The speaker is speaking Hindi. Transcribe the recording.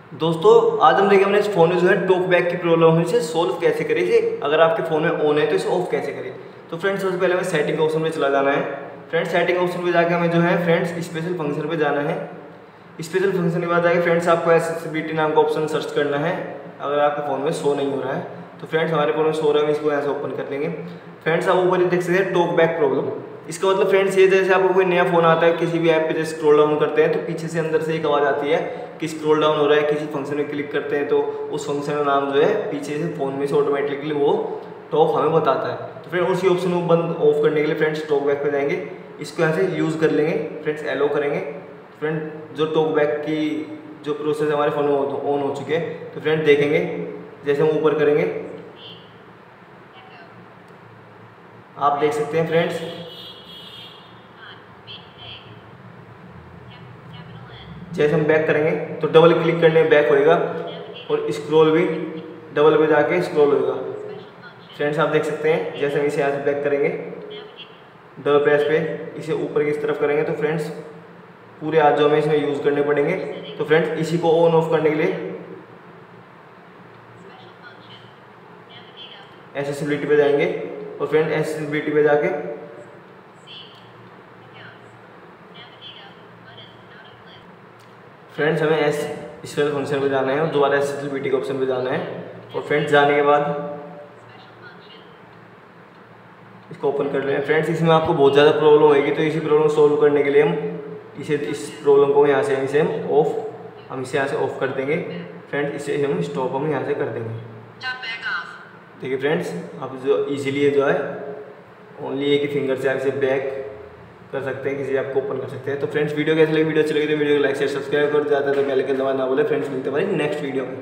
दोस्तों आज हम देखेंगे हमने इस फ़ोन में जो है टॉक बैक की प्रॉब्लम है, इसे सोल्व कैसे करें। इसे अगर आपके फ़ोन में ऑन है तो इसे ऑफ कैसे करें। तो फ्रेंड्स सबसे पहले हमें सेटिंग ऑप्शन में चला जाना है। फ्रेंड्स सेटिंग ऑप्शन पे जाके हमें जो है फ्रेंड्स स्पेशल फंक्शन पे जाना है। स्पेशल फंक्शन के बाद जाके फ्रेंड्स आपको एक्सेसिबिलिटी नाम का ऑप्शन सर्च करना है। अगर आपके फ़ोन में शो नहीं हो रहा है तो फ्रेंड्स हमारे फ़ोन में शो रहा है, इसको यहाँ से ओपन कर लेंगे। फ्रेंड्स आप ऊपर ही देख सकते हैं टॉक बैक प्रॉब्लम। इसका मतलब फ्रेंड्स ये जैसे आपको कोई नया फ़ोन आता है, किसी भी ऐप पे जैसे स्क्रॉल डाउन करते हैं तो पीछे से अंदर से एक आवाज़ आती है कि स्क्रॉल डाउन हो रहा है। किसी फंक्शन में क्लिक करते हैं तो उस फंक्शन का नाम जो है पीछे से फ़ोन में से ऑटोमेटिकली वो टॉक हमें बताता है। तो फ्रेंड उसी ऑप्शन को बंद ऑफ करने के लिए फ्रेंड्स टॉक बैक पे जाएंगे, इसको यहाँ से यूज़ कर लेंगे। फ्रेंड्स एलो करेंगे। फ्रेंड जो टॉक बैक की जो प्रोसेस हमारे फ़ोन में ऑन हो चुके हैं तो फ्रेंड देखेंगे जैसे हम ऊपर करेंगे आप देख सकते हैं फ्रेंड्स जैसे हम बैक करेंगे तो डबल क्लिक करने में बैक होएगा और स्क्रॉल भी डबल पे जाके स्क्रॉल होएगा। फ्रेंड्स आप देख सकते हैं जैसे हम इसे यहाँ से बैक करेंगे डबल प्रेस पे इसे ऊपर की तरफ करेंगे तो फ्रेंड्स पूरे हाथ जो हमें इसमें यूज़ करने पड़ेंगे। तो फ्रेंड्स इसी को ऑन ऑफ करने के लिए एक्सेसिबिलिटी पे जाएंगे और फ्रेंड एक्सेसिबिलिटी पे जाके फ्रेंड्स हमें स्पेशल फंक्शन पे जाना है और दोबारा एक्सेसिबिलिटी के ऑप्शन पे जाना है और फ्रेंड्स जाने के बाद इसको ओपन कर लें। फ्रेंड्स इसमें आपको बहुत ज़्यादा प्रॉब्लम होगी तो इसी प्रॉब्लम सॉल्व करने के लिए हम इस प्रॉब्लम को यहाँ से हम इसे यहाँ से ऑफ कर देंगे। फ्रेंड्स इसे हम स्टॉप हम यहाँ से कर देंगे। देखिए फ्रेंड्स आप जो इजीली जो है ओनली एक ही फिंगर से आप इसे बैक कर सकते हैं, किसी ऐप को ओपन कर सकते हैं। तो फ्रेंड्स वीडियो कैसे लगी, वीडियो अच्छी लगी तो वीडियो को लाइक शेयर सब्सक्राइब कर जाता है तो बेल आइकन दबाना ना भूलें। फ्रेंड्स मिलते हैं हमारी नेक्स्ट वीडियो में।